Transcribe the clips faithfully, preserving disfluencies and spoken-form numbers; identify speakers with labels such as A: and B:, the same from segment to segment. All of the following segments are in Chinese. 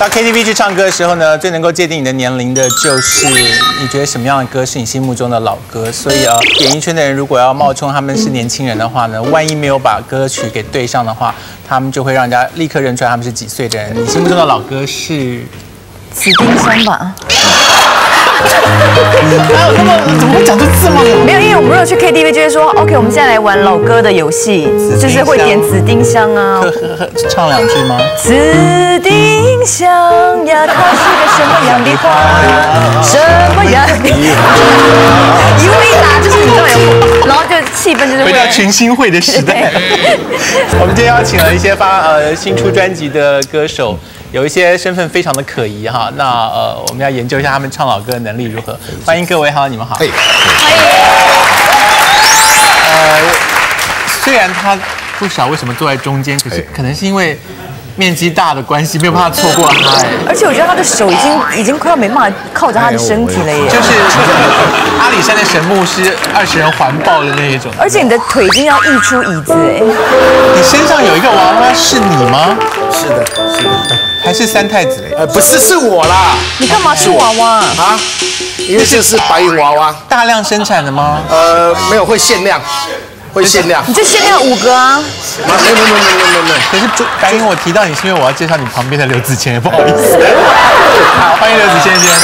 A: 到 K T V 去唱歌的时候呢，最能够界定你的年龄的就是你觉得什么样的歌是你心目中的老歌。所以啊，演艺圈的人如果要冒充他们是年轻人的话呢，万一没有把歌曲给对上的话，他们就会让人家立刻认出来他们是几岁的人。你心目中的老歌是
B: 紫丁香吧？
A: 哪有那么怎么会讲出这么
B: 没有？因为我们如果去 K T V 就会说 ，OK， 我们现在来玩老歌的游戏，就是会点紫丁香啊。
A: 唱两句吗？
B: 紫丁香呀，它是个什么样的花？什么样的？一问一答就是你知道有，然后就气氛就是
A: 回到群星会的时代。我们今天邀请了一些发呃新出专辑的歌手。有一些身份非常的可疑哈，那呃，我们要研究一下他们唱老歌的能力如何。欢迎各位哈，你们好。欢迎。呃，虽然他不晓为什么坐在中间，可是可能是因为面积大的关系，没有办法错过他。
B: 而且我觉得他的手已经已经快要没办法靠着他的身体了耶。
A: 就是阿里山的神木是二十人环抱的那一种。
B: 而且你的腿已经要溢出椅子哎。
A: 你身上有一个娃娃是你吗？
C: 是的，是的。
A: 还是三太子？
C: 呃，不是，是我啦。
B: 你干嘛吃娃娃
C: 啊？因为这是白银娃娃，
A: 大量生产的吗？
C: 呃，没有，会限量，会限量。
B: 你就限量五个啊？
C: 没有没有没有没有没有没有。
A: 可是白银我提到你是因为我要介绍你旁边的刘子谦，不好意思。好，欢迎刘子谦先生。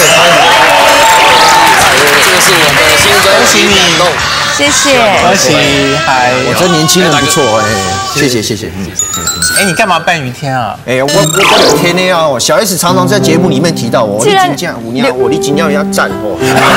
D: 这个是我的新专辑《感动》。
B: 谢谢，
A: 恭喜！嗨，
C: 我这年轻人不错哎，谢谢谢谢，嗯，
A: 哎，你干嘛扮于天啊？
C: 哎，我我我有天呢啊，小 S 常常在节目里面提到我，你金价五年，我你金价要赞哦，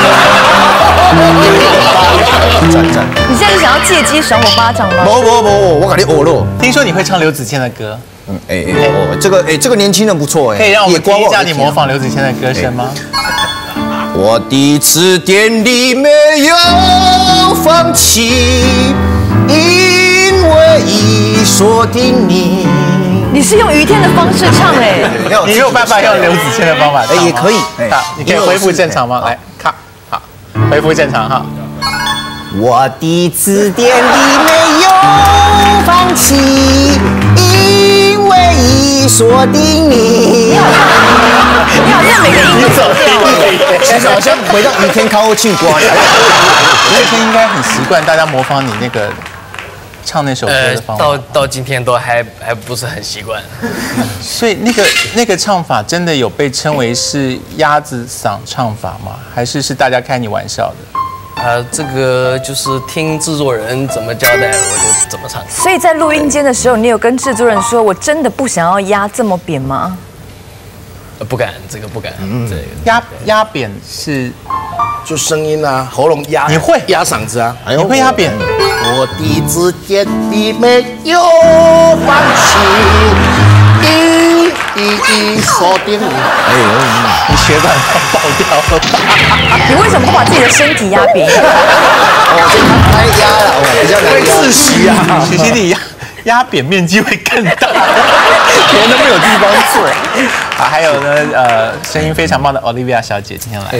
C: 赞赞。
B: 你现在是想要借机赏我巴掌吗？
C: 不不不，我跟你欧了。
A: 听说你会唱刘子谦的歌，
C: 嗯，哎哎哦，这个哎这个年轻人不错哎，
A: 可以让我们听一下你模仿刘子谦的歌声吗？
C: 我的词典里没有放弃，因为已锁定你。
B: 你是用于天的方式唱哎，
A: 你有办法用刘子谦的方法唱吗？
C: 哎，也可以。
A: 好，你可以恢复正常吗？来，看，好，恢复正常哈。
C: 我的字典里没有放弃，因为已锁定你。
B: 你好像每个音都走掉，
C: 其实好像回到雨天靠后庆瓜。
A: 刘子谦应该很习惯大家模仿你那个唱那首歌的方法。
D: 到到今天都还还不是很习惯。
A: 所以那个那个唱法真的有被称为是鸭子嗓唱法吗？还是是大家开你玩笑的？
D: 呃，这个就是听制作人怎么交代，我就怎么唱。
B: 所以在录音间的时候，你有跟制作人说，我真的不想要压这么扁吗？
D: 呃，不敢，这个不敢。嗯，这个
A: 压压扁是
C: 就声音啊，喉咙压，
A: 你会
C: 压嗓子啊？
A: 你会压扁？
C: 我的字典里没有放弃，一一一锁定你。哎呦，
A: 你血管要爆掉了吧？
B: 你为什么不把自己的身体压扁？
C: 哦，这太压了，哦，比较难窒息啊。
A: 其实你压压扁面积会更大，别人都没有地方坐。好，还有呢，呃，声音非常棒的 Olivia 小姐今天来。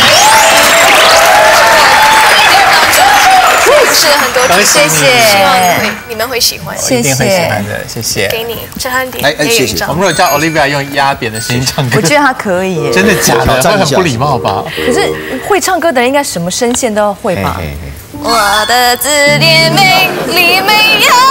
E: 是很多，谢谢，希望你会你们会喜欢，
A: 一定会喜欢的，谢谢。
E: 给你陈汉典，
C: 哎哎，谢谢。
A: 我们如果叫 Olivia 用压扁的声音唱歌，
B: 我觉得她可以耶。
A: 真的假的？会很不礼貌吧？
B: 可是会唱歌的人应该什么声线都要会吧？
E: 我的字典没里没有。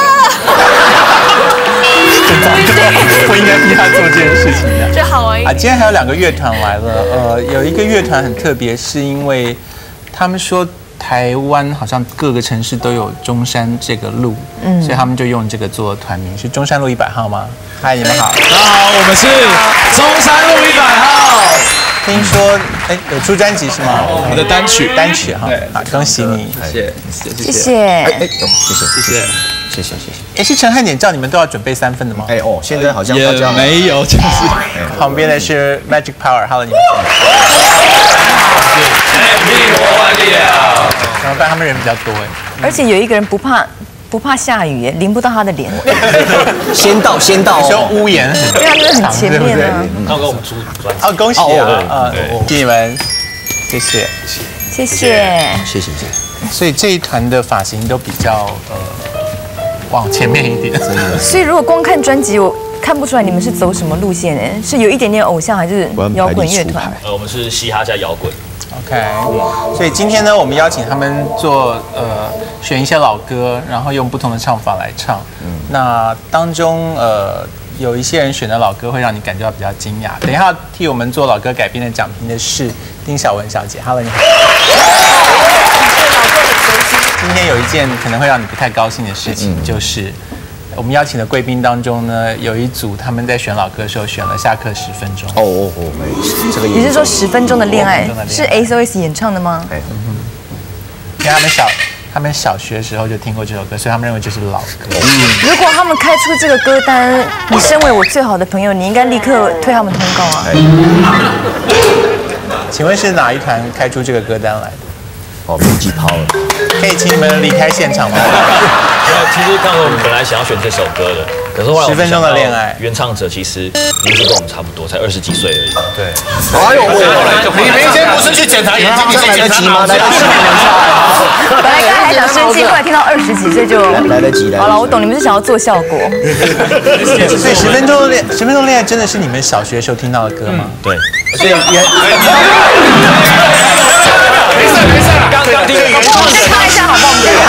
A: 不应该逼他做这件事情的。
E: 这好玩一点。
A: 啊，今天还有两个乐团来了，呃，有一个乐团很特别，是因为他们说台湾好像各个城市都有中山这个路，嗯，所以他们就用这个做团名，是中山路一百号吗？嗨，你们好，
F: 大家好，我们是中山路一百号。
A: 听说哎有出专辑是吗？
F: 我们的单曲，
A: 单曲哈，好，恭喜你，
F: 谢谢
B: 谢谢。
C: 哎哎，谢谢谢谢谢谢谢谢。
A: 哎，是陈汉典叫你们都要准备三份的吗？
C: 哎哦，现在好像
F: 也
C: 大家
F: 没有，就是
A: 旁边的是 Magic Power，Hello 你们。然后但他们人比较多哎，
B: 而且有一个人不怕不怕下雨耶，淋不到他的脸。
C: 先到先到
A: 说屋檐很
B: 对啊，那很前面啊。
D: 刚跟我们出专辑。
A: 哦，恭喜啊啊！谢谢你们，谢谢
B: 谢谢。
C: 谢谢谢谢。
A: 所以这一团的发型都比较呃往前面一点，真的。
B: 所以如果光看专辑，我看不出来你们是走什么路线哎，是有一点点偶像还是摇滚乐团？
G: 呃，我们是嘻哈加摇滚。
A: OK， 所以今天呢，我们邀请他们做呃选一些老歌，然后用不同的唱法来唱。嗯，那当中呃有一些人选的老歌会让你感觉到比较惊讶。等一下替我们做老歌改编的讲评的是丁晓雯小姐 ，Hello， 你好。今天有一件可能会让你不太高兴的事情，嗯、就是我们邀请的贵宾当中呢，有一组他们在选老歌的时候选了下课十分钟。
C: 哦哦哦，没这个。
B: 你是说十分钟的恋爱是 S O S 演唱的吗？
C: 哎，嗯
A: 哼。因为他们小他们小学的时候就听过这首歌，所以他们认为这是老歌。
B: 嗯、如果他们开出这个歌单，你身为我最好的朋友，你应该立刻推他们通告啊。
A: 请问是哪一团开出这个歌单来的？
C: 哦，飞机抛了。
A: 可以请你们离开现场吗？
G: 其实刚刚我们本来想要选这首歌的，可是后来
A: 十分钟的恋爱，
G: 原唱者其实年纪跟我们差不多，才二十几岁而已。
C: 对。哎呦，你明天不是去检查眼睛，你是检查吗？来得及吗？
B: 本来刚才还想生气，后来听到二十几岁就
C: 来得及。
B: 好了，我懂，你们是想要做效果。
A: 所以十分钟的恋，十分钟恋爱真的是你们小学的时候听到的歌吗？
G: 对。
A: 所以也。
G: 没事没事，刚刚听。
B: 我们再看一下好不好？我们再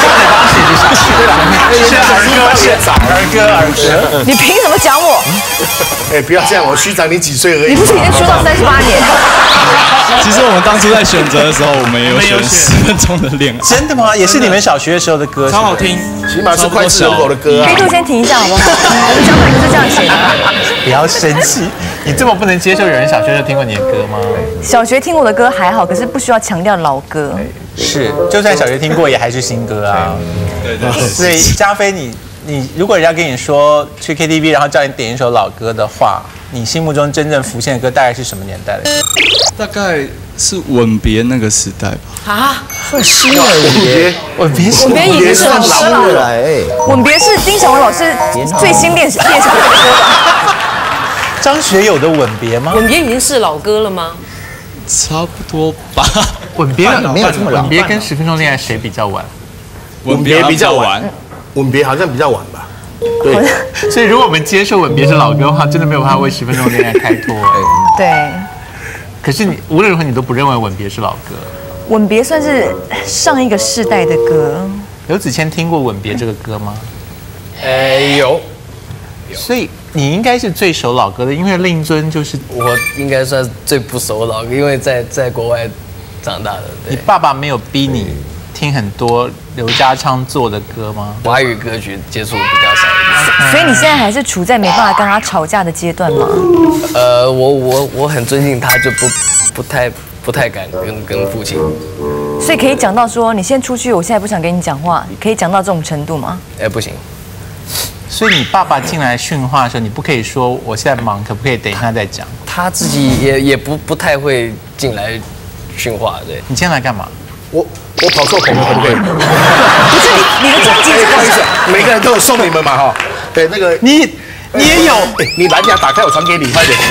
B: 看。
A: 儿歌儿歌，
B: 你凭什么讲我？
C: 哎，不要这样，我虚长你几岁而已。
B: 你不是已经出道三十八年？
F: 其实我们当初在选择的时候，我们也有选十分钟的恋爱。
A: 真的吗？也是你们小学的时候的歌，
F: 超好听，
C: 起码是脍炙人口的歌啊。
B: 可以先停一下好不好？我们讲本是这样写的。
A: 不要生气，你这么不能接受有人小学就听过你的歌吗？
B: 小学听我的歌还好，可是不需要强调老歌。
A: 是，就算小学听过，也还是新歌啊。
F: 对对。
A: 所以嘉菲，你你如果人家跟你说去 K T V， 然后叫你点一首老歌的话，你心目中真正浮现的歌大概是什么年代的歌？
F: 大概是《吻别》那个时代吧。
B: 啊，
C: 算新的吻别，
A: 吻别是
B: 吻别已经是老歌了。
C: 哎，
B: 吻别是丁晓雯老师最新练练成的歌吧？
A: 张学友的《吻别》吗？
H: 吻别已经是老歌了吗？
F: 差不多吧。
A: 吻别
C: 没有这么老。
A: 吻别跟十分钟恋爱谁比较晚？
F: 吻别比较晚，
C: 吻别好像比较晚吧。对。
A: 所以如果我们接受吻别是老歌的话，真的没有办法为十分钟恋爱开脱。
B: 对。
A: 可是你无论如何你都不认为吻别是老歌。
B: 吻别算是上一个世代的歌。
A: 刘子谦听过吻别这个歌吗？
D: 呃，有。
A: 所以你应该是最熟老歌的，因为令尊就是
D: 我应该算最不熟老歌，因为在在国外长大的。
A: 你爸爸没有逼你听很多刘家昌做的歌吗？
D: 华语歌曲接触比较少一点。
B: 所以你现在还是处在没办法跟他吵架的阶段吗？
D: 呃，我我我很尊敬他，就不不太不太敢跟跟父亲。
B: 所以可以讲到说，你先出去，我现在不想跟你讲话，可以讲到这种程度吗？
D: 哎，不行。
A: 所以你爸爸进来训话的时候，你不可以说我现在忙，可不可以等一下再讲？
D: 他自己也也不不太会进来训话，对。
A: 你今天来干嘛？
C: 我我跑错棚了，可不可以？
B: 不是你你的专辑真的是
C: 每个人都有送你们嘛哈。对，那个
A: 你你也有，
C: 你蓝牙打开，我传给你，快点。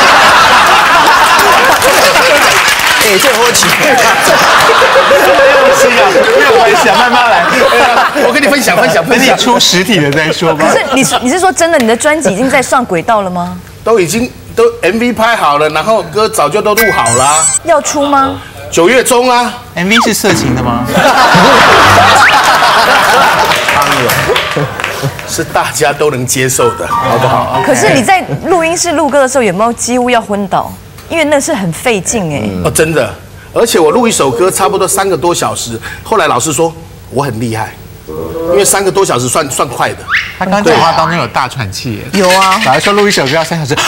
C: 哎，这我起，
A: 没有关系啊，没有关系啊，慢慢来。
C: 我跟你分享分享分享。
A: 等你出实体的再说吧。
B: 可是你你是说真的，你的专辑已经在上轨道了吗？
C: 都已经都 M V 拍好了，然后歌早就都录好了。
B: 要出吗？
C: 九月中啊。
A: M V 是色情的吗？
C: 是大家都能接受的，好不好？
B: 可是你在录音室录歌的时候，有没有几乎要昏倒？因为那是很费劲哎。
C: 哦，真的，而且我录一首歌差不多三个多小时，后来老师说我很厉害，因为三个多小时算算快的。
A: 他刚讲话当中有大喘气耶。
B: 有啊。
A: 老师说录一首歌要三小时，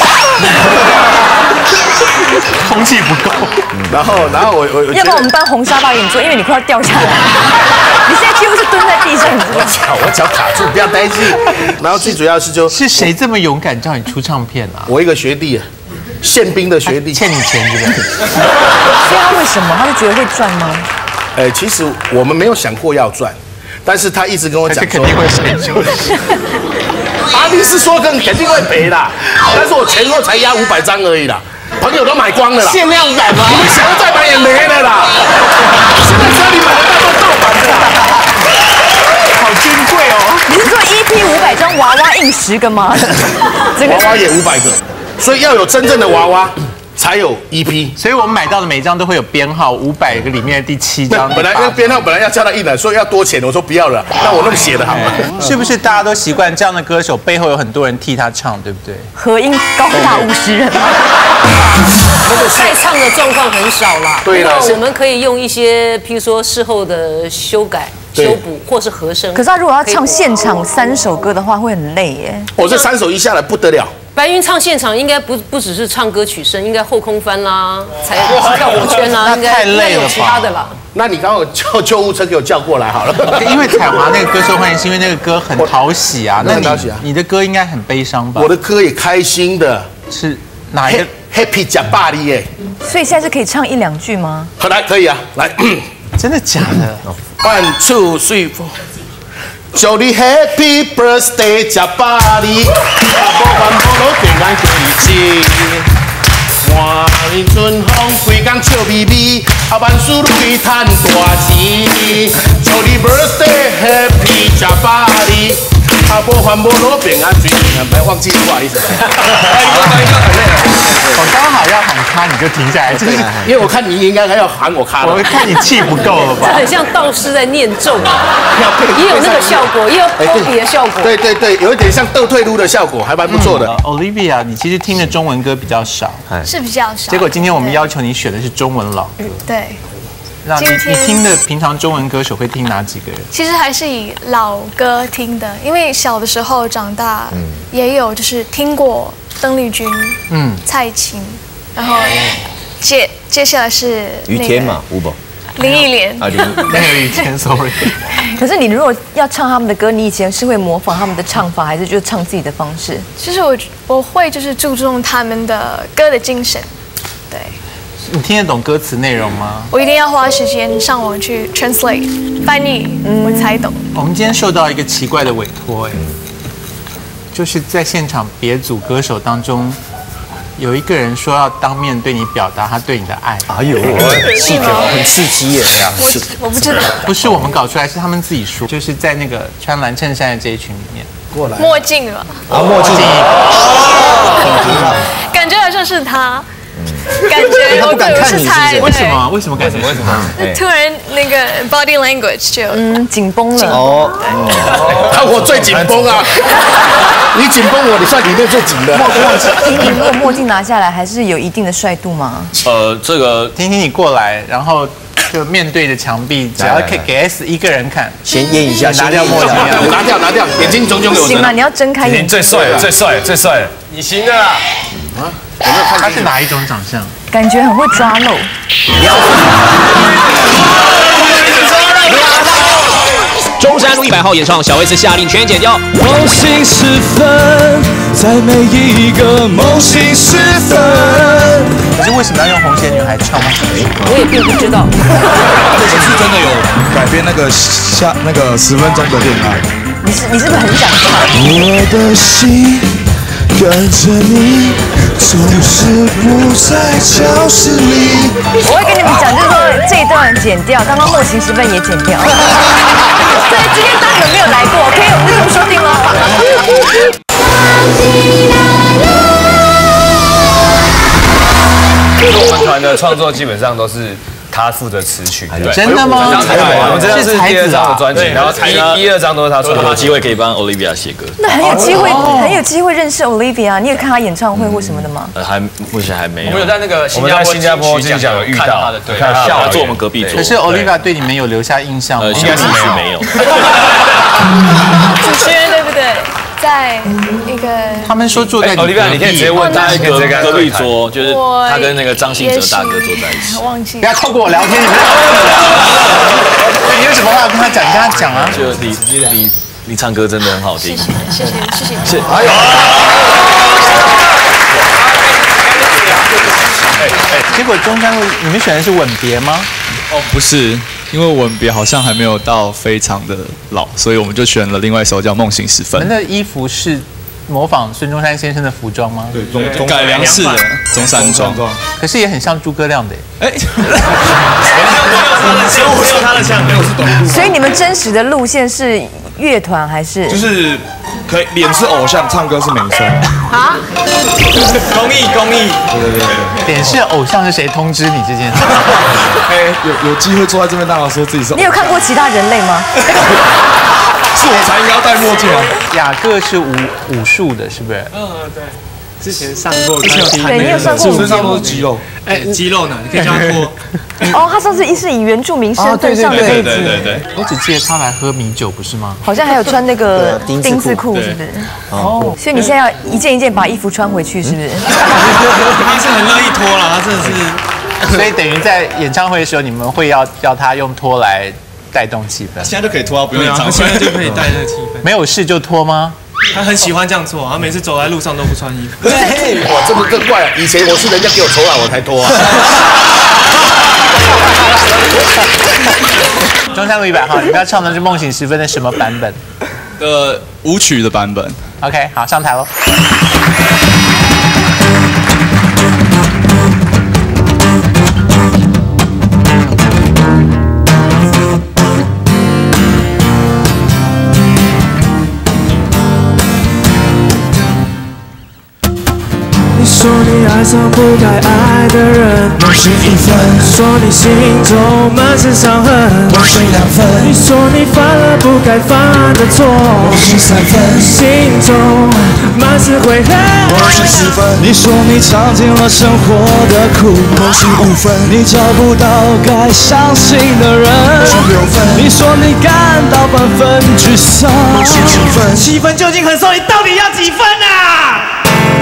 A: 空气不够。
C: 然后，然后我我
B: 要不然我们搬红沙发给你坐，因为你快要掉下来。你现在几乎是蹲在地上。
C: 我脚我脚卡住，不要担心。然后最主要是就是
A: 谁这么勇敢叫你出唱片啊？
C: 我一个学弟。宪兵的学弟
A: 欠你钱对不对？
B: 所以他为什么？他是觉得会赚吗？
C: 呃，其实我们没有想过要赚，但是他一直跟我讲说，
A: 肯定会赔。
C: 阿力是说更肯定会赔啦，但是我前后才压五百张而已啦，朋友都买光了啦，
A: 限量版吗？
C: 你们想要再买也没了啦，现在只要你买得到都盗版的啦。
A: 好珍贵哦！
B: 你是说 E P 五百张娃娃一印十个吗？这个
H: 娃娃也五百个，所以要有真正的娃娃才有 E P。
A: 所以我们买到的每一张都会有编号，五百个里面的第七张。
H: 本来那编号本来要叫他印的，说要多钱，我说不要了，那我弄写的好了。
A: 是不是大家都习惯这样的歌手背后有很多人替他唱，对不对？
B: 合音高达五十人吗？
I: 再唱的状况很少啦。
H: 对了，
I: 我们可以用一些，譬如说事后的修改、修补，或是和声。
B: 可是他如果要唱现场三首歌的话，会很累耶。
H: 我这三首一下来不得了。
I: 白云唱现场应该不不只是唱歌曲声，应该后空翻啦，才跳火圈啦，应该应该有其他的啦。
H: 那你刚刚有叫救护车给我叫过来好了。
A: 因为彩华那个歌受欢迎，是因为那个歌很讨喜啊。那你你的歌应该很悲伤吧？
H: 我的歌也开心的，
A: 是哪一个
H: ？Happy 假巴黎耶。
B: 所以现在是可以唱一两句吗？
H: 好，来可以啊，来。
A: 真的假的
H: ？One two three four。祝你 Happy Birthday 假巴黎，啊，无烦无恼平安过日子。满面春风，规工笑眯眯，啊，万事如意赚大钱。祝你 Birthday Happy 假巴黎，啊，无烦无恼平安水平安，别忘记不好意思。
A: 我刚好要喊卡，你就停下来，就是
H: 因为我看你应该还要喊我卡。
A: 我看你气不够了吧？
I: 这很像道士在念咒，也有那个效果，也有托比的效果。
H: 对对对，有一点像倒退路的效果，还蛮不错的。
A: Olivia， 你其实听的中文歌比较少，
J: 是比较少。
A: 结果今天我们要求你选的是中文老歌。
J: 对。
A: 那你你听的平常中文歌手会听哪几个人？
J: 其实还是以老歌听的，因为小的时候长大，也有就是听过邓丽君、嗯、蔡琴，然后接接下来是
C: 于天嘛，吴宝。
J: 林忆莲
A: 啊，没有于天 ，sorry。
B: 可是你如果要唱他们的歌，你以前是会模仿他们的唱法，还是就唱自己的方式？
J: 其实我我会就是注重他们的歌的精神，对。
A: 你听得懂歌词内容吗？
J: 我一定要花时间上网去 translate 翻译，我才懂。
A: 我们今天受到一个奇怪的委托，哎，就是在现场别组歌手当中，有一个人说要当面对你表达他对你的爱。
C: 哎呦，气球很刺激耶！
J: 我我不知道，
A: 不是我们搞出来，是他们自己说，就是在那个穿蓝衬衫的这一群里面
H: 过来。
J: 墨镜吧？
C: 啊，墨镜，
J: 感觉好像是他。感觉
C: 我不敢看你，
A: 为什么？为什么感觉？为什么？
J: 突然那个 body language 就
B: 嗯紧绷了。
C: 哦，
H: 看我最紧绷啊！你紧绷我，你算里面最紧的。
B: 墨镜，婷婷，如果墨镜拿下来，还是有一定的帅度吗？
G: 呃，这个
A: 婷婷你过来，然后就面对着墙壁，只要给给 S 一个人看，
C: 先验一下，
A: 拿掉墨镜，
H: 拿掉拿掉，眼睛炯炯有神。
B: 行了，你要睁开眼睛。
G: 最帅，最帅，最帅，你行的啦。
A: 啊，有没有看他是哪一种长相？
B: 感觉很会抓漏。
K: 中山路一百号演唱，小 S 下令全剪掉。
L: 梦醒时分，在每一个梦醒时分。
A: 可是为什么要用红鞋女孩唱？
I: 我也并不知道。
F: 这是真的有改编那个下那个十分钟的恋爱。
B: 你是你是不是很想唱？
L: 我的心跟着你，总是不在教室里。
B: 我会跟你们讲，就是说这一段剪掉，刚刚梦醒时分也剪掉。对，今天大可没有来过 ，OK， 我们就这么说定了。
G: 我们团的创作基本上都是他负责词曲，
A: 真的吗？
G: 我们这张是第二张的专辑，然后一、一二张都是他创作。
K: 有机会可以帮 Olivia 写歌，
B: 那很有机会，很有机会认识 Olivia。你有看她演唱会或什么的吗？
K: 呃，还目前还没有。
G: 我们有在那个新加坡新加坡金曲奖有遇到他的，对，
K: 他坐我们隔壁桌。
A: 可是 Olivia 对你们有留下印象吗？
K: 呃，应该是没有。
J: 主持人对不对？在一个，
A: 他们说坐在
G: 奥利维亚，你可以直接问他，可以直接跟
K: 隔壁桌，就是他跟那个张信哲大哥坐在一起。
J: 忘记，
A: 不要透过我聊天，你们。你有什么话要跟他讲？你跟他讲啊！
K: 就你你你唱歌真的很好听，
J: 谢谢谢谢谢谢。
K: 哎呦！
A: 结果中山路你们选的是吻别吗？
F: 哦，不是。因为吻别好像还没有到非常的老，所以我们就选了另外一首叫《梦醒时分》。
A: 你们的衣服是模仿孙中山先生的服装吗？
F: 对，中改良式的中山装，
A: 可是也很像诸葛亮的。哎，
B: 所以你们真实的路线是乐团还是？
F: 就是
L: 可以，脸是偶像，唱歌是美声。
I: 啊？
M: 公益公益。
L: 对对对对。
A: 脸是偶像是谁通知你这件事？
L: 哎，有有机会坐在这边，当然说自己是。
B: 你有看过其他人类吗？
L: 是我才应该要戴墨镜啊。
A: 雅各是武武术的，是不是？
M: 嗯，对。之前上过，
B: 对，你有上过。
L: 身上都是肌肉。
M: 哎，肌肉呢？你可以叫他脱。
B: 哦，他上次是以原住民身份上的那一集。
M: 对对对。
A: 我只记得他来喝米酒，不是吗？
B: 好像还有穿那个丁字裤，是不是？哦。所以你现在要一件一件把衣服穿回去，是不是？
M: 他是很乐意脱了，他真的是。
A: 所以等于在演唱会的时候，你们会要要他用脱来带动气氛。
L: 现在就可以脱啊，不用演唱会。
M: 现在就可以带那个气氛。
A: 没有事就脱吗？
M: 他很喜欢这样做，他每次走在路上都不穿衣服。
H: 哇，这个更怪了！以前我是人家给我抽来我才脱啊。
A: 中山路一百号，你们要唱的是《梦醒时分》的什么版本？
F: 呃，舞曲的版本。
A: OK， 好，上台喽。
N: 说你爱上不该爱的人，梦醒一分；说你心中满是伤痕，梦醒两分；你说你犯了不该犯的错，梦醒三分；心中满是悔恨，梦醒四分；你说你尝尽了生活的苦，梦醒五分；你找不到该相信的人，梦醒六分；你说你感到万分沮丧，梦醒七分；七分究竟很瘦，你到底要几分啊？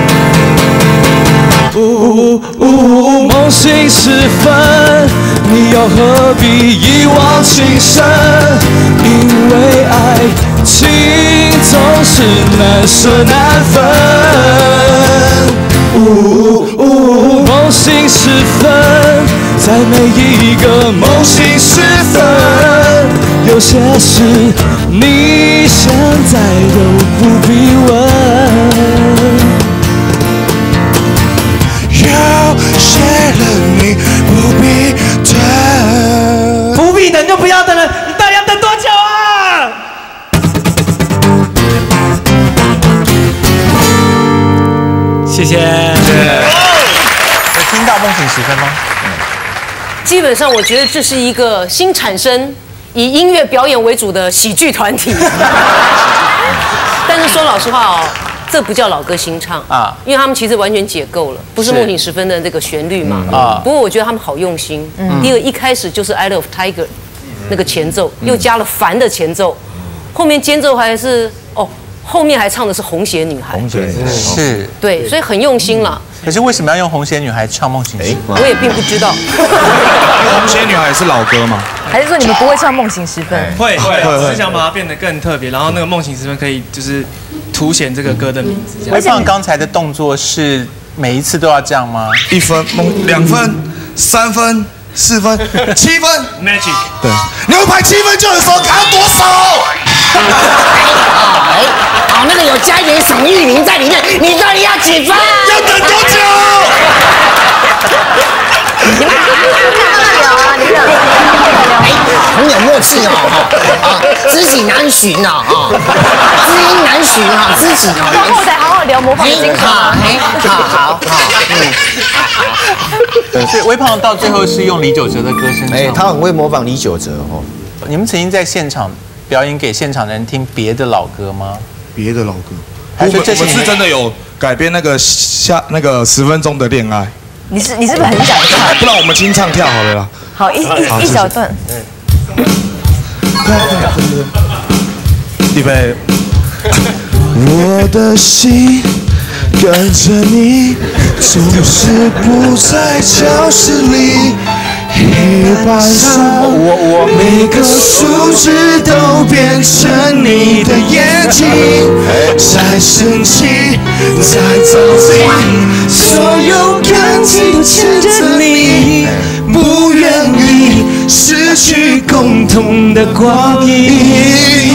N: 呜呜呜！梦醒时分，你又何必一往情深？因为爱情总是难舍难分。呜呜呜！梦醒时分，在每一个梦醒时分，有些事你现在都不必问。有些人你不必等，不必等就不要等了，你到底要等多久啊？谢谢。
A: 有听到《梦醒时分》吗？
I: 基本上，我觉得这是一个新产生以音乐表演为主的喜剧团体。但是说老实话哦。这不叫老歌新唱啊，因为他们其实完全解构了，不是《梦醒时分》的这个旋律嘛。啊，不过我觉得他们好用心。嗯，第一个一开始就是《Eye of Tiger》那个前奏，又加了烦的前奏，后面间奏还是哦，后面还唱的是《红鞋女孩》。
A: 红鞋是，
I: 对，所以很用心了。
A: 可是为什么要用《红鞋女孩》唱《梦醒时分》？
I: 我也并不知道。
L: 红鞋女孩是老歌吗？
B: 还是说你们不会唱《梦醒时分》？
M: 会会，只是想把它变得更特别，然后那个《梦醒时分》可以就是凸显这个歌的名字。
A: 微胖刚才的动作是每一次都要这样吗？
L: 一分、两分、三分、四分、七分
M: ，Magic。
L: 对，你们排七分就的时候，给他夺手。
O: 哎，好，那个有加一点沈玉琳在里面，你到底要几分？
L: 要等多久？
O: 你们慢慢聊啊，你们哎，很有默契哦，啊，知己难寻哦，啊，知音难寻哈，知己哦。
B: 到后台好好聊模仿精神。
O: 好，好，好，好，
A: 嗯。所以微胖到最后是用李玖哲的歌声唱。
C: 哎，他很会模仿李玖哲哦。
A: 你们曾经在现场表演给现场人听别的老歌吗？
L: 别的老歌，
A: 还是这
L: 我们是真的有改编那个下那个十分钟的恋爱。
B: 你是你是不是很想唱？
L: 不然我们清唱跳好了啦。
B: 好，一一一小段。
L: 预备。我的心跟着你，总是不在教室里。黑板上，我我每个数字都变成你的眼睛，在生气，在着急，所有感情都牵着你，不愿意失去共同的光阴。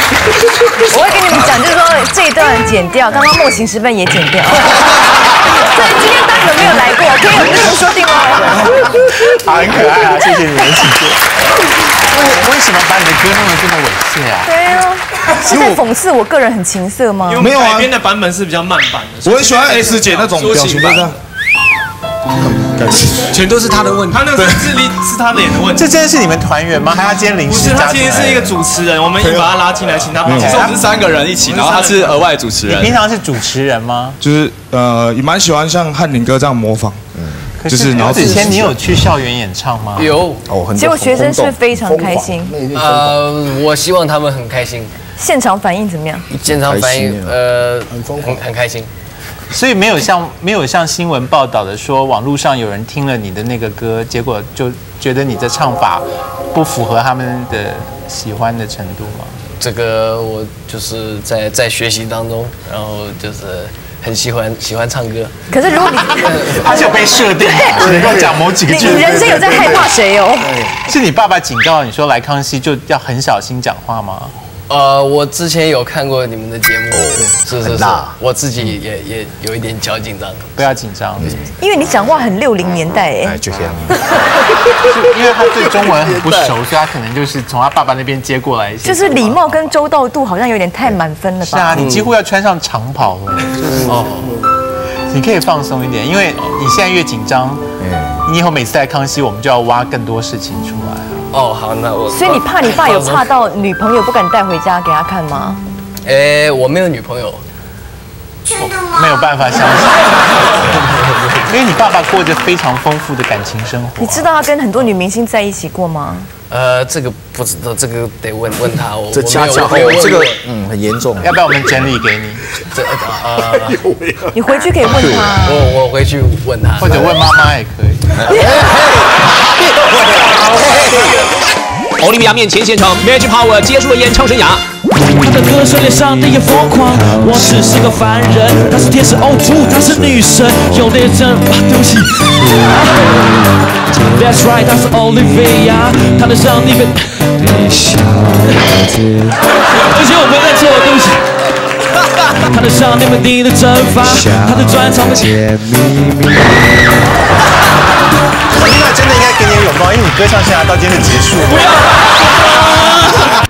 B: 我会跟你们讲，就是说这一段剪掉，刚刚梦醒时分也剪掉。 所以今天当然没有来过，可以有不同说定哦。
A: 好，很可爱啊，谢谢你们，请坐。为为什么把你的歌弄得这么猥亵啊？
B: 对啊，是在讽刺我个人很情色吗？
M: 没有改编的版本是比较慢版的，
L: 我很喜欢 S 姐那种表情版。
G: 全都是他的问题，
M: 他那个是智力是他脸的问题。
A: 这真的是你们团员吗？还他今天临时加？
M: 不是，他其实是一个主持人，我们硬把他拉进来，请他。
F: 其实我们是三个人一起，然后他是额外主持人。
A: 你平常是主持人吗？
L: 就是呃，也蛮喜欢像翰林哥这样模仿。嗯，
A: 就是然后之前你有去校园演唱吗？
D: 有
B: 哦，很。结果学生是非常开心。
D: 呃，我希望他们很开心。
B: 现场反应怎么样？
D: 现场反应呃很很开心。
A: 所以没有像没有像新闻报道的说，网络上有人听了你的那个歌，结果就觉得你的唱法不符合他们的喜欢的程度吗？
D: 这个我就是在在学习当中，然后就是很喜欢喜欢唱歌。
B: 可是如果你
A: 他是有被设定，只能够讲某几个句子。
B: 你人生有在害怕谁哦？
A: 是你爸爸警告你说来康熙就要很小心讲话吗？
D: 呃，我之前有看过你们的节目，是是是，我自己也也有一点小紧张。
A: 不要紧张，
B: 因为你讲话很六零年代哎，
C: 就这样。
A: 因为他对中文很不熟，所以他可能就是从他爸爸那边接过来一些。
B: 就是礼貌跟周到度好像有点太满分了吧？
A: 是啊，你几乎要穿上长袍了。就是哦，你可以放松一点，因为你现在越紧张，你以后每次来康熙，我们就要挖更多事情出来。
D: 哦，好，那我。
B: 所以你怕你爸有怕到女朋友不敢带回家给他看吗？
D: 哎，我没有女朋友，
A: 没有办法相信，因为你爸爸过着非常丰富的感情生活。
B: 你知道他跟很多女明星在一起过吗？
D: 呃，这个不知道，这个得问问他。我
C: 这家教这个嗯很严重，
A: 要不要我们整理给你？
D: 这呃，
B: 你回去可以问他。
D: 我我回去问他，
A: 或者问妈妈也可以。
K: 欧利维亚面前现场 ，Magic Power 结束了演唱生涯。
N: 他的歌声脸上的也疯狂，我只是个凡人，他是天使 O two， 她是女神，有点真啊，对不起。That's right， 她是 Olivia， 她的上帝被对小子，而且我没在错，对不起。他的上帝被你的蒸发，他的专场被解秘密。
A: 我另外真的应该给你拥抱，因为你歌唱生涯到今天就结束了。不要。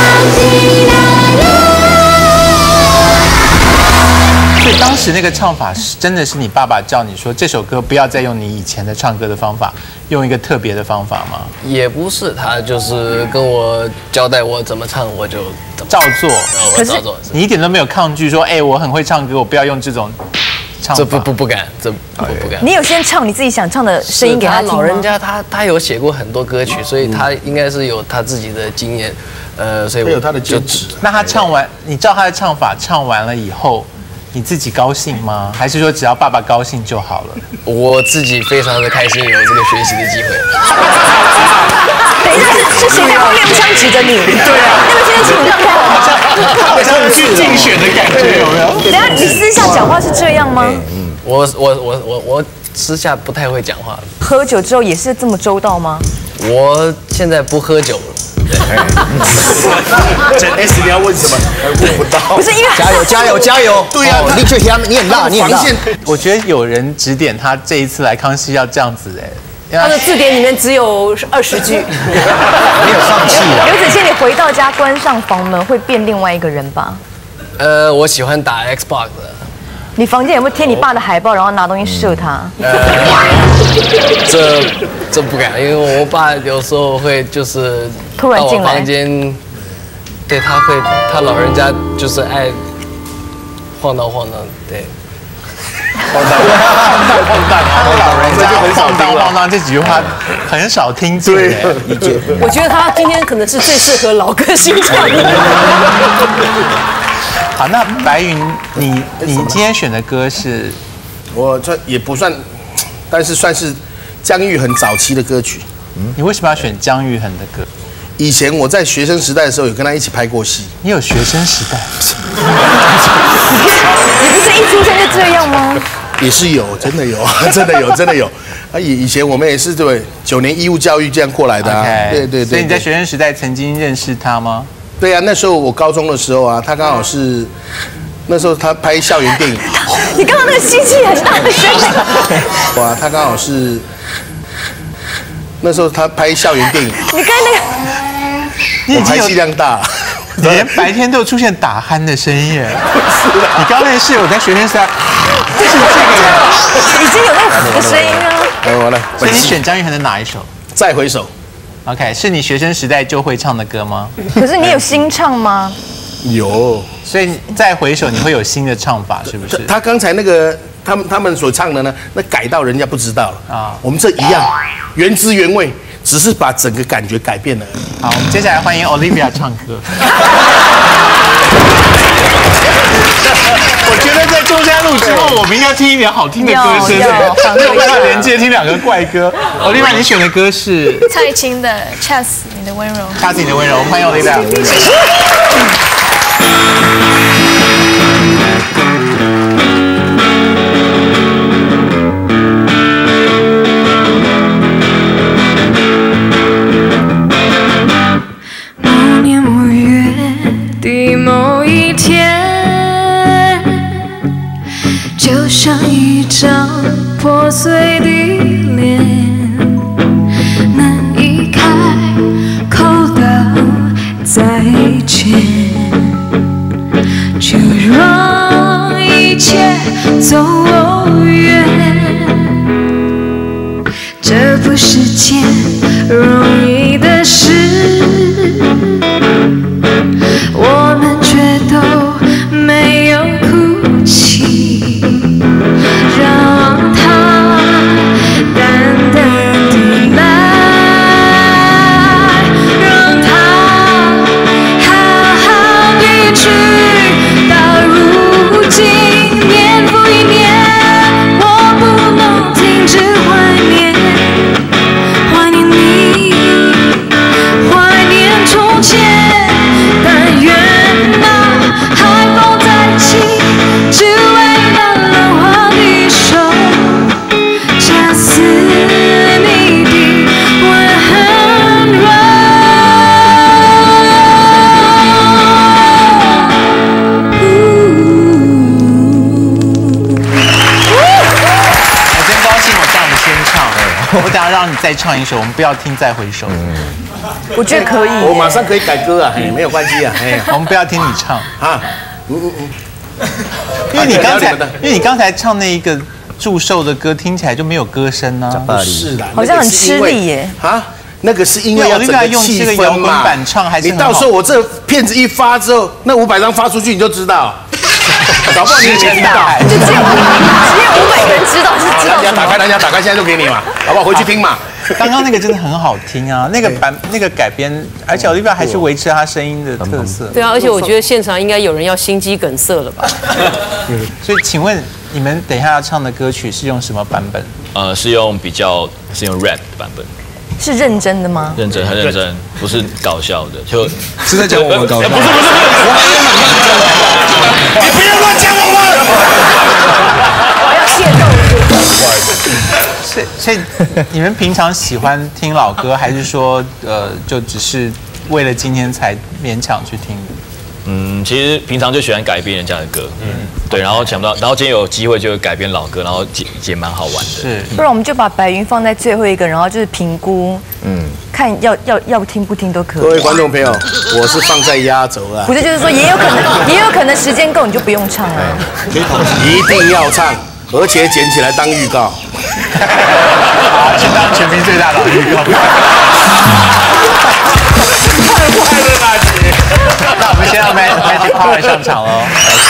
A: 所以当时那个唱法是真的是你爸爸叫你说这首歌不要再用你以前的唱歌的方法，用一个特别的方法吗？
D: 也不是，他就是跟我交代我怎么唱，我就
A: 照做。
D: 我照做。
A: 你一点都没有抗拒说，哎，我很会唱歌，我不要用这种唱法。
D: 这不不不敢，这不不敢。
B: 你有先唱你自己想唱的声音给他听吗？
D: 老人家他他有写过很多歌曲，所以他应该是有他自己的经验，呃，所以
H: 他有他的坚持。
A: 那他唱完，你照他的唱法唱完了以后。你自己高兴吗？还是说只要爸爸高兴就好了？
D: 我自己非常的开心，有这个学习的机会。
B: 等一下，是谁在后面枪指着你？对啊，那个现在请你让开好吗？
A: 好像去竞选的感觉，有没有？
B: 等下，你私下讲话是这样吗？
D: 嗯，我我我我我私下不太会讲话。
B: 喝酒之后也是这么周到吗？
D: 我现在不喝酒了。
H: 真 S 你要问什么？问不到。
B: 不是因为
C: 加油加油加油！
H: 对呀，
C: 你最香，你很辣，你很辣。
A: 我觉得有人指点他这一次来康熙要这样子哎。
I: 他的字典里面只有二十句，
C: 没有放弃啊。
B: 刘子谦，你回到家关上房门会变另外一个人吧？
D: 呃，我喜欢打 Xbox 的。
B: 你房间有没有贴你爸的海报，然后拿东西射他？
D: 呃，这这不敢，因为我爸有时候会就是
B: 突然进来
D: 房间，对他会，他老人家就是爱晃荡晃荡，对。
A: 晃荡晃荡啊！老人家晃荡晃荡这几句话很少听见。
I: 我觉得他今天可能是最适合老歌新唱的。
A: 好，那白云，你你今天选的歌是，
H: 我这也不算，但是算是姜育恒早期的歌曲。
A: 嗯，你为什么要选姜育恒的歌？
H: 以前我在学生时代的时候有跟他一起拍过戏。
A: 你有学生时代？
B: 你不是一出生就这样吗？
H: 也是有，真的有，真的有，真的有。啊，以以前我们也是对九年义务教育这样过来的啊。
A: Okay,
H: 对对对。
A: 所以你在学生时代曾经认识他吗？
H: 对啊，那时候我高中的时候啊，他刚好是那时候他拍校园电影。
B: 你刚刚那个吸气很大的声音。
H: 哇，他刚好是那时候他拍校园电影。
B: 你刚那个，
H: 我排气量大。
A: 你连白天都有出现打鼾的声音耶！你刚才是我在学生时代，就是这个
B: 已经有那个的声音啊。
H: 哎，完了。
A: 所以你选张玉恒的哪一首？
H: 再回首。
A: OK， 是你学生时代就会唱的歌吗？
B: 可是你有新唱吗？
H: 有。
A: 所以再回首你会有新的唱法，是不是？
H: 他刚才那个他们他们所唱的呢，那改到人家不知道了啊。我们这一样，原汁原味。只是把整个感觉改变了。
A: 好，我们接下来欢迎 Olivia 唱歌。我觉得在中山路之后，我们应该听一点好听的歌声，没有办法连接听两个怪歌。Olivia， 你选的歌是
J: 蔡琴的《恰似你的温柔》。
A: 恰似你的温柔，欢迎 Olivia。
N: 某一天，就像一张破碎的脸，难以开口道再见，就让一切走远。这不是件容易的事。我们却都没有哭泣，让它淡淡地来，让它好好地去。到如今，年复一年，我不能停止怀念，怀念你，怀念从前。只为那浪花的手，恰似你的温柔。
A: 我真高兴，我让你先唱，我等下让你再唱一首，我们不要听再回首。
B: 我觉得可以，
H: 我马上可以改歌啊，没有关系啊，
A: 我们不要听你唱
H: 啊，嗯嗯嗯。
A: 因为你刚才，因为你刚才唱那一个祝寿的歌，听起来就没有歌声呢。
H: 不是啦，
B: 好像很吃力耶。
H: 啊，那个是因为要整个气氛嘛。你到时候我这片子一发之后，那五百张发出去，你就知道。搞不好你也没听到，
B: 就只有只有五百个人知道是这样。
H: 人家打开，人家打开，现在就给你嘛，好不好？回去听嘛。
A: 刚刚那个真的很好听啊，那个版那个改编，而且 Olivia 还是维持她声音的特色。
I: 对啊，而且我觉得现场应该有人要心肌梗塞了吧？
A: 所以请问你们等一下要唱的歌曲是用什么版本？
P: 呃，是用比较是用 rap 的版本。
B: 是认真的吗？
P: 认真，很认真，不是搞笑的，就是
F: 在讲我们搞笑。
P: 不是不是，我们也很认真。
H: 你不要乱讲我们！
B: 我要械斗。
A: 所以，所以你们平常喜欢听老歌，还是说，呃，就只是为了今天才勉强去听的？
P: 嗯，其实平常就喜欢改编人家的歌，嗯，对，然后想不到，然后今天有机会就改编老歌，然后也也蛮好玩的。
A: 是，
B: 不然我们就把白云放在最后一个，然后就是评估，嗯，看要要要听不听都可以。
H: 各位观众朋友，我是放在压轴啊。
B: 不是，就是说也有可能，也有可能时间够你就不用唱了。
H: 一定要唱，而且捡起来当预告。
A: 好，去当全民最大老预告。太坏了啦你！那我们先让 Magic Power 上场喽。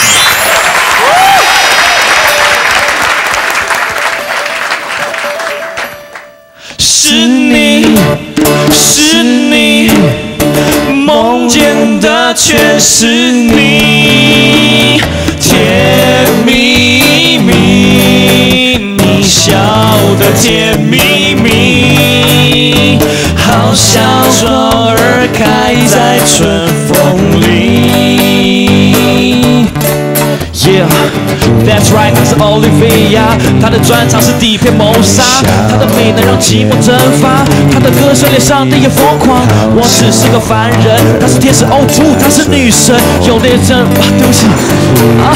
N: 是你，是你，梦见的全是你，甜蜜蜜，你笑的甜蜜蜜，好像花儿开在春风里。Yeah, that's right， 她是 Olivia， 她的专长是底片谋杀，她的美能让寂寞蒸发，她的歌说脸上的也疯狂。我只是个凡人，她是天使 O 二，她是女神，有点真啊，对不起啊，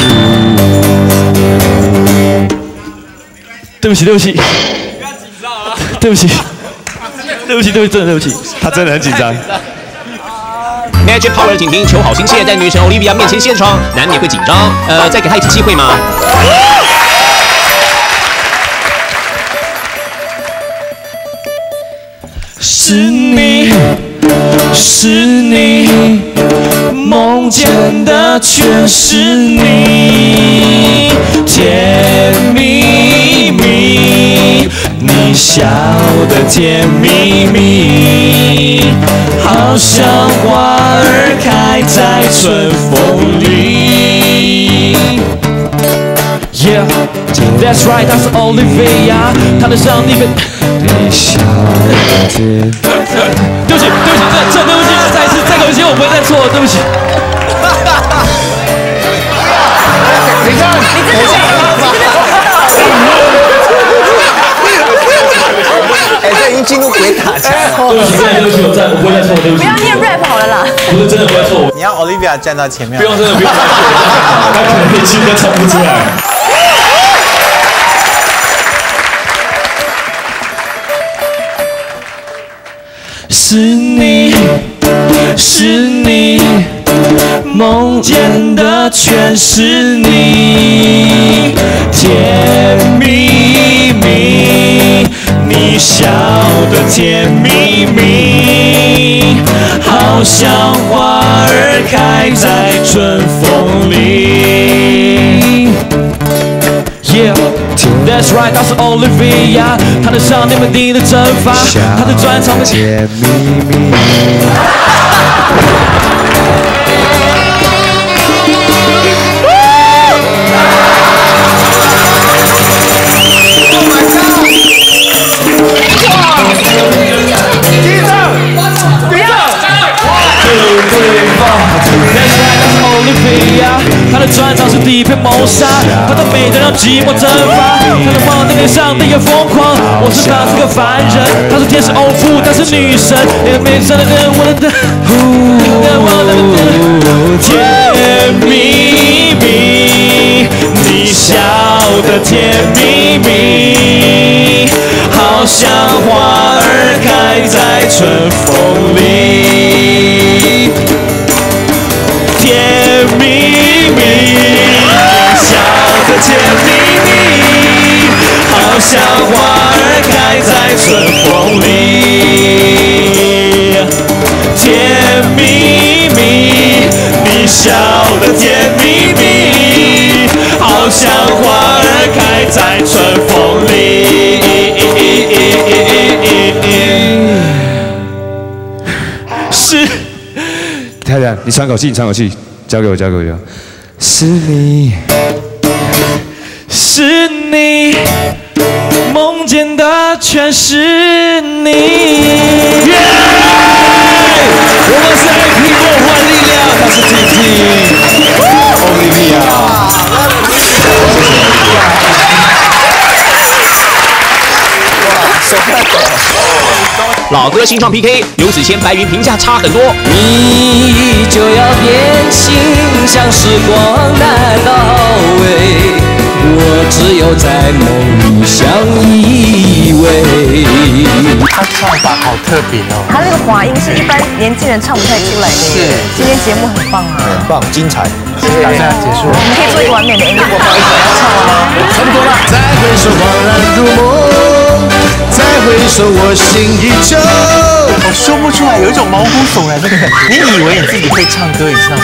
N: 对不起，对不起，不要紧张啊，对不起，对不起，对不起，真的对不起，
L: 他真的很紧张。
K: Magic Power 的婷婷求好心切，在女神 Olivia 面前献唱，难免会紧张。呃，再给她一次机会吗？
N: 是你，是你，梦见的全是你，甜蜜蜜，你笑的甜蜜蜜，好像花儿开在春风里。Yeah, that's right, 她是 Olivia， 她的上帝跟你笑的甜。对不起，对不起，这这对不起，再一次，再给我机会，我不会再错了，对不起。
O: 你看，你真的想哎，这已经进入鬼打墙了。
N: 对不起，对不起，我再我不会再错，对不起。
B: 不要念 rap 好了啦。
N: 不是真的不会错。
A: 你要 Olivia 站到前面。
N: 不用，真的不用。他可能连气都唱不出来。是你，是你，梦见的全是你，甜蜜蜜，你笑的甜蜜蜜，好像花儿开在春风里。Yeah, that's right, 她是 Olivia， 她的少年们你的蒸发，她的专场甜蜜蜜。他的专长是底片谋杀，他的美得让寂寞蒸发，他的梦在脸上的也疯狂。我是他是个凡人，他是天使 O 二，她是女神，脸面上的人我的甜蜜蜜，你笑的甜蜜蜜，好像花儿开在春风里。甜蜜蜜，笑的甜蜜蜜，好像花儿开在春风里。甜蜜蜜，你笑的甜蜜蜜，好像花儿开在春风里。是。
L: 太太，你喘口气，你喘口气，交给我，交给我，交给我。是你，
N: 是你，梦见的全是你。Yeah! 我们是 A P 梦幻力量，他是婷婷 ，Olivia。
K: 老歌新创 P K， 刘子谦、白云评价差很多。
Q: 你就要变心，像时光难倒回，我只有在梦里相依偎。
A: 他唱法好特别哦，
B: 他那个滑音是一般年轻人唱不太出来的。是，今天节目很棒啊，
C: 很棒，精彩。
A: 谢谢大家，结束了。
B: 我们可以做一个完美的 ending 播报，一起来唱啊！
C: 差不多了。再回首，恍然如梦。再回首，我心依旧。
A: 我说不出来，有一种毛骨悚然的感觉。你以为你自己会唱歌，你知道吗？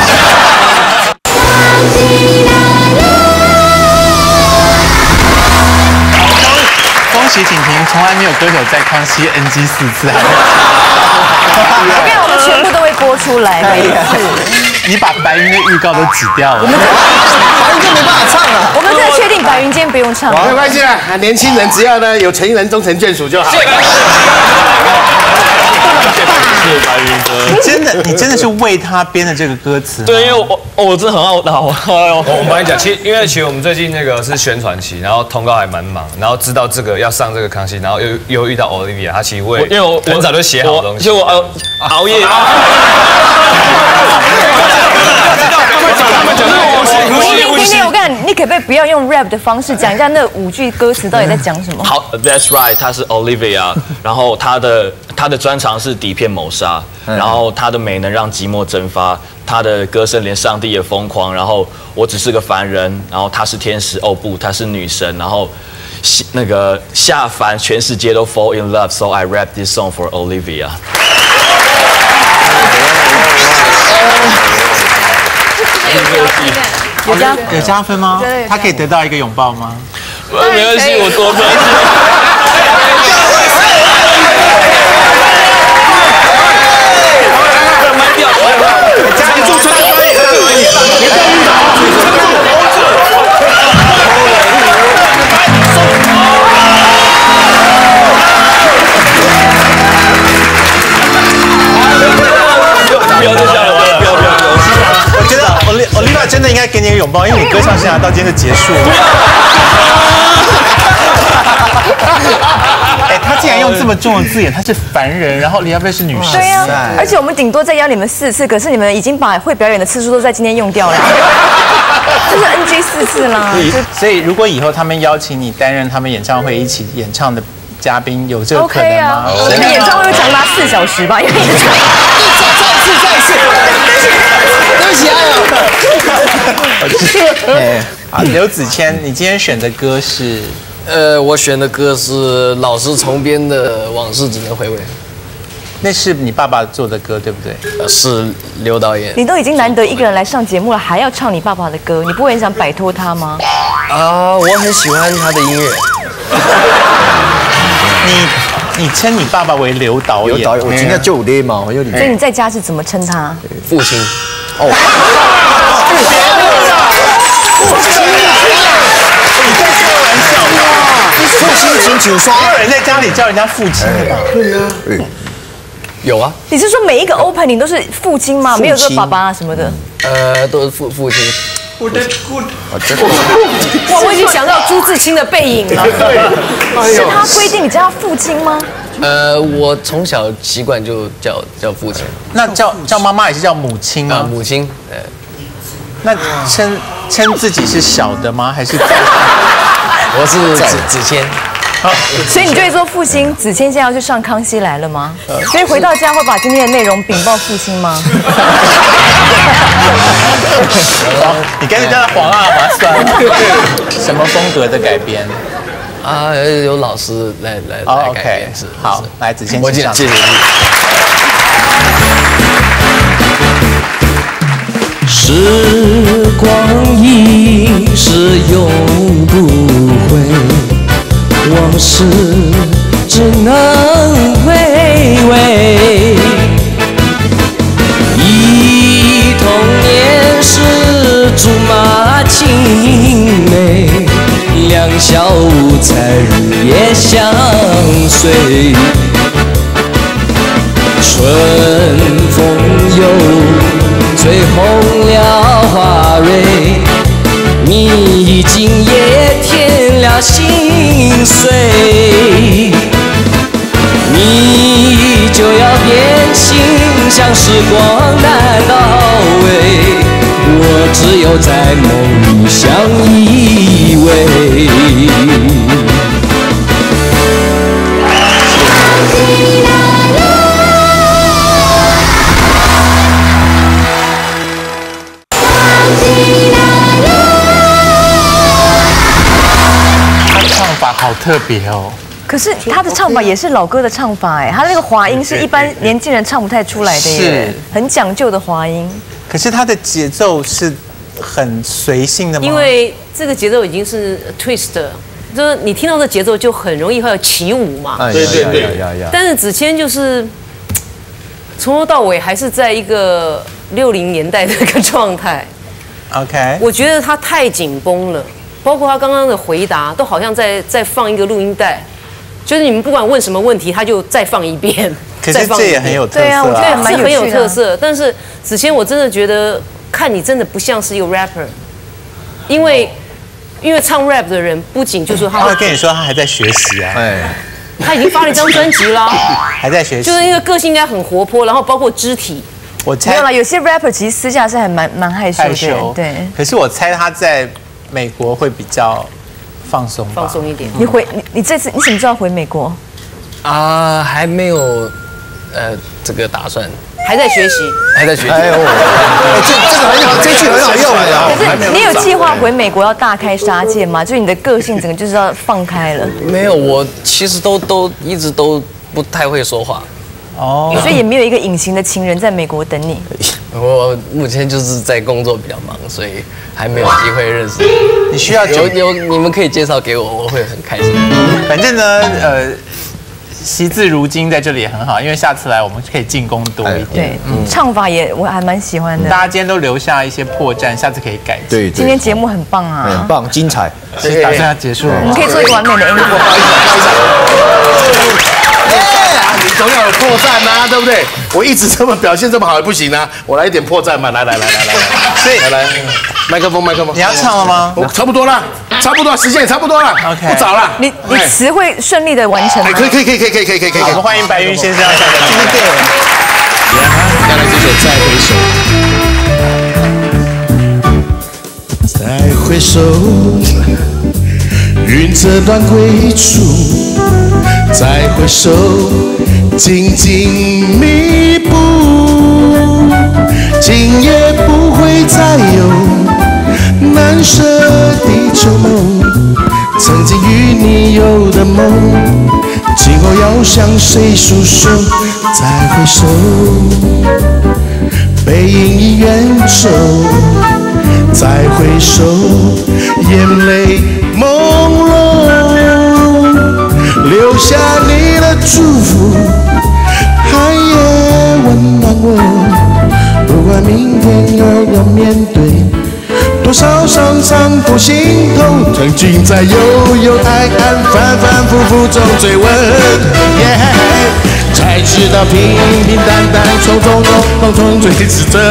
A: 恭喜婷婷，从来没有歌手在康熙 N G 四次。
B: 我跟我们全部都会播出来，每一次。
A: 你把白云的预告都挤掉了，
B: 我们
C: 白云就没办法唱了。
B: 我们真的确定白云今天不用唱，
H: 没关系啦，年轻人只要呢有情人终成眷属就好。
A: 谢谢白云哥，你真的你真的是为他编的这个歌词？
P: 对，因为我我真的很好打。我
G: 我帮你讲，其实因为其实我们最近那个是宣传期，然后通告还蛮忙，然后知道这个要上这个康熙，然后又又遇到 Olivia， 她其实会，因为我很早就写好东西，
P: 就我熬熬夜。
B: 听听，我看你可不可以不要用 rap 的方式讲一下那五句歌词到底在讲什么？
P: 好 ，That's right， 她是 Olivia， 然后她的她的专长是底片谋杀，然后她的美能让寂寞蒸发，她的歌声连上帝也疯狂，然后我只是个凡人，然后她是天使，哦不，她是女神，然后那个下凡，全世界都 fall in love，so I rap this song for Olivia。
A: 有加有加分吗？他可以得到一个拥抱吗？
P: 没关系，我多分。卖掉，加你注册发言，别叫遇到。不要再笑了，不要不要！
A: 我觉得 Olivia 真的应该给你一个拥抱，因为你歌唱生涯到今天就结束了。哎，他竟然用这么重的字眼，他是凡人，然后李亚菲是女神。
B: 对呀，而且我们顶多再邀你们四次，可是你们已经把会表演的次数都在今天用掉了，就是 N G 四次啦。
A: 所以如果以后他们邀请你担任他们演唱会一起演唱的嘉宾，有这个可能吗？
B: 你们演唱会长达四小时吧？因为一直
O: 再次再次，对不起，
A: 哎呦。啊，刘子谦，你今天选的歌是？
D: 呃，我选的歌是老师重编的《往事只能回味》。
A: 那是你爸爸做的歌，对不对？
D: 呃，是刘导演。
B: 你都已经难得一个人来上节目了，还要唱你爸爸的歌，你不会很想摆脱他吗？
D: 啊，我很喜欢他的音乐。
A: 你你称你爸爸为刘导演？
C: 刘导演，我今天就你嘛，我有你。
B: 所以你在家是怎么称他？
D: 父亲。
C: 哦。父亲，你在开玩笑吗？父亲请九刷，
A: 有人在家里叫人家父亲的吧？
C: 对呀，
D: 有啊。
B: 你是说每一个 opening 都是父亲吗？没有说爸爸啊什么的？
D: 呃，都是父父亲。
A: 我的 good，
I: 我我已经想到朱自清的背影了。
B: 是他规定你叫他父亲吗？
D: 呃，我从小习惯就叫叫父亲。
A: 那叫叫妈妈也是叫母亲吗？
D: 母亲，呃。
A: 那称称自己是小的吗？还是？
D: 我是子子谦。
B: 所以你就会说父亲子谦现在要去上康熙来了吗？所以回到家会把今天的内容禀报父亲吗？
A: 你干脆叫他黄阿华算了。什么风格的改编？
D: 啊，有老师来来来改编是。
A: 好，来子谦，
D: 我谢谢谢谢。
Q: 时光一逝永不回，往事只能回味。忆童年时竹马青梅，两小无猜日夜相随。春风又吹红了花蕊，你今夜添了心碎，你就要变心，像时光难倒回，我只有在梦里相依偎。
A: 好特别哦！
B: 可是他的唱法也是老歌的唱法哎，他那个滑音是一般年轻人唱不太出来的耶，很讲究的滑音。
A: 可是他的节奏是很随性的吗？
I: 因为这个节奏已经是 twist， 就是你听到这节奏就很容易会有起舞嘛。
C: 对对对。
I: 但是子谦就是从头到尾还是在一个六零年代的一个状态。
A: OK，
I: 我觉得他太紧绷了。包括他刚刚的回答，都好像在在放一个录音带，就是你们不管问什么问题，他就再放一遍。
A: 可是这也很有特色。
B: 对啊，我觉得
I: 是很有特色。但是子谦，我真的觉得看你真的不像是一个 rapper， 因为因为唱 rap 的人不仅就是他，
A: 他会跟你说他还在学习啊，哎，
I: 他已经发了一张专辑啦，
A: 还在学习，
I: 就是因为个性应该很活泼，然后包括肢体。
B: 我猜没有啦，有些 rapper 其实私下是还蛮蛮害羞的，对。
A: 可是我猜他在美国会比较放松，
I: 放松一点。
B: 你回你你这次你什么时候回美国？
D: 啊，还没有，呃，这个打算，
I: 还在学习，
D: 还在学习。
C: 哎呦，这这个很好，这句很好用的。
B: 可是你有计划回美国要大开杀戒吗？就是你的个性整个就是要放开了。
D: 没有，我其实都都一直都不太会说话。
B: 哦，所以也没有一个隐形的情人在美国等你。
D: 我目前就是在工作比较忙，所以还没有机会认识。
A: 你需要
D: 有有你们可以介绍给我，我会很开心。
A: 反正呢，呃，惜字如金在这里也很好，因为下次来我们可以进攻多一点。
B: 对，嗯、唱法也我还蛮喜欢的。
A: 大家今天都留下一些破绽，下次可以改进。
C: 对，
B: 今天节目很棒啊，
C: 很棒，精彩。
A: 是打算要结束了，
B: 我们可以做一个完美的 ending。
H: 你总要有破绽呐，对不对？我一直这么表现这么好也不行啊，我来一点破绽嘛，来来来来来来，来来，麦克风麦克风，
A: 你要唱了吗？
H: 我差不多了，差不多，时间也差不多了
A: ，OK，
H: 不早了。
B: 你你词会顺利的完成吗？
H: 可以可以可以可以可以可以可以可以。
A: 我们欢迎白云先生下台。今天对了，
L: 带来这首《再回首》。再回首，云遮断归处。再回首，紧紧弥补，今夜不会再有难舍的旧梦，曾经与你有的梦，今后要向谁诉说？再回首，背影已远走，再回首，眼泪朦胧。留下你的祝福，寒夜温暖我。不管明天又要面对多少伤伤痛心头，曾经在悠悠爱爱反反复复中追问， yeah, 才知道平平淡淡从从容容从最是真。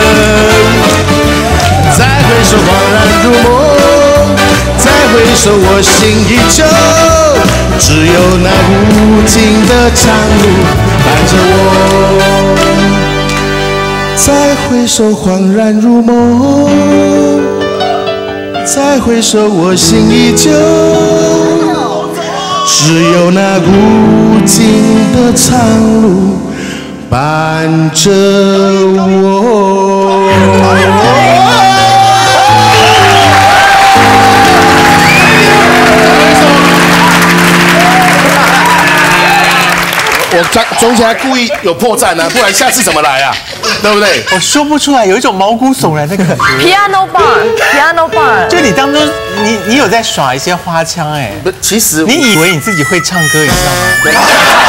L: 再回首恍然如梦，再回首我心依旧。只有那无尽的长路伴着我，再回首恍然如梦，再回首我心依旧，只有那无尽的长路伴着我。
H: 我总总起来故意有破绽啊，不然下次怎么来啊？对不对？
A: 我说不出来，有一种毛骨悚然的感觉。
B: Piano bar，Piano bar，
A: 就你当中，你你有在耍一些花腔哎。
H: 不，其实
A: 你以为你自己会唱歌，你知道吗？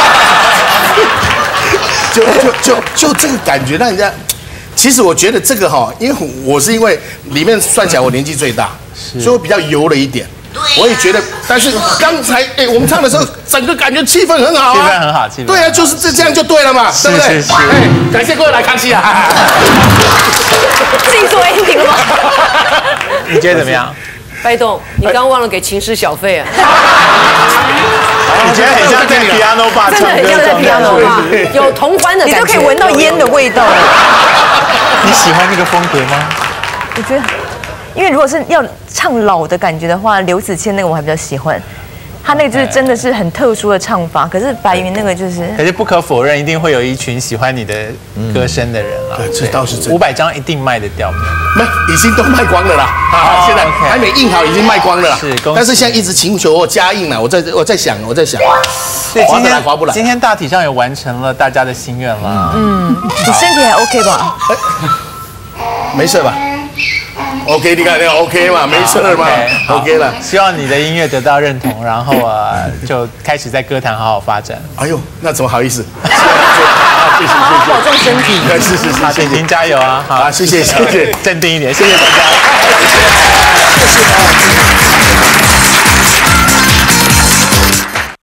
H: 就就就就这个感觉让人家，其实我觉得这个哈，因为我是因为里面算起来我年纪最大，所以我比较油了一点。我也觉得，但是刚才哎，我们唱的时候，整个感觉气氛很好啊，
A: 气氛很好，气氛
H: 对啊，就是这这样就对了嘛，对不对？
A: 是是是。
H: 哎，感谢各位来康熙啊！
B: 自己做 ending 了吗？
A: 你觉得怎么样？
I: 白董，你刚刚忘了给琴师小费啊？
A: 你觉得很像在 piano bar 唱歌，
I: 真的很像在 piano bar， 有同欢的感觉，
B: 你都可以闻到烟的味道了。
A: 你喜欢那个风格吗？
B: 我觉得。因为如果是要唱老的感觉的话，刘子谦那个我还比较喜欢，他那个就是真的是很特殊的唱法。可是白云那个就是，
A: 可是不可否认，一定会有一群喜欢你的歌声的人了。
H: 对，这倒是真。
A: 五百张一定卖得掉，
H: 没，已经都卖光了啦。啊，现在还没印好，已经卖光了啦。
A: 是，
H: 但是现在一直请求我加印了，我在我在想，我在想，
A: 所以今天划不来。今天大体上也完成了大家的心愿了。
B: 嗯，你身体还 OK 吧？
H: 没事吧？ OK， 你看那个 OK 嘛，没事嘛 ，OK 了。
A: 希望你的音乐得到认同，然后啊，就开始在歌坛好好发展。
H: 哎呦，那怎么好意思？谢谢
B: 谢谢，好好保重身体。
H: 是是是，
A: 好，点婷加油啊！
H: 好，谢谢谢谢，
A: 镇定一点，谢谢大家。
H: 谢谢。